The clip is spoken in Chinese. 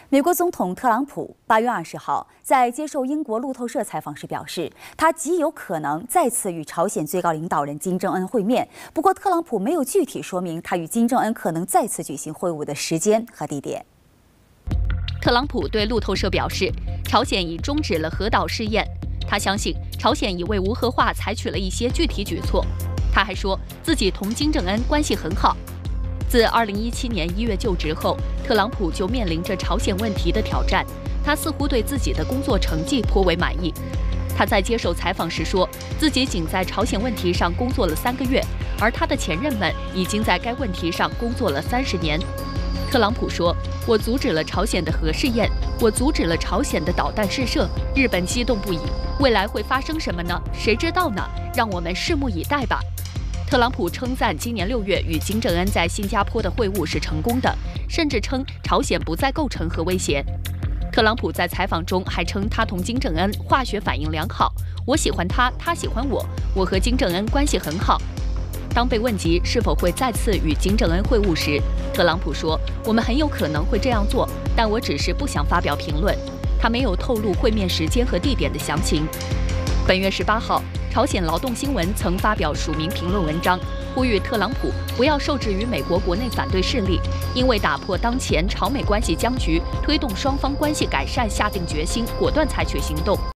美国总统特朗普8月20号在接受英国路透社采访时表示，他极有可能再次与朝鲜最高领导人金正恩会面。不过，特朗普没有具体说明他与金正恩可能再次举行会晤的时间和地点。 特朗普对路透社表示，朝鲜已终止了核岛试验，他相信朝鲜已为无核化采取了一些具体举措。他还说自己同金正恩关系很好。自2017年1月就职后，特朗普就面临着朝鲜问题的挑战。他似乎对自己的工作成绩颇为满意。他在接受采访时说，自己仅在朝鲜问题上工作了3个月，而他的前任们已经在该问题上工作了30年。特朗普说：“我阻止了朝鲜的核试验，我阻止了朝鲜的导弹试射。日本激动不已，未来会发生什么呢？谁知道呢？让我们拭目以待吧。”特朗普称赞今年6月与金正恩在新加坡的会晤是成功的，甚至称朝鲜不再构成核威胁。特朗普在采访中还称他同金正恩化学反应良好，我喜欢他，他喜欢我，我和金正恩关系很好。当被问及是否会再次与金正恩会晤时，特朗普说：“我们很有可能会这样做，但我只是不想发表评论。”他没有透露会面时间和地点的详情。本月18号，朝鲜劳动新闻曾发表署名评论文章，呼吁特朗普不要受制于美国国内反对势力，因为打破当前朝美关系僵局，推动双方关系改善下定决心，果断采取行动。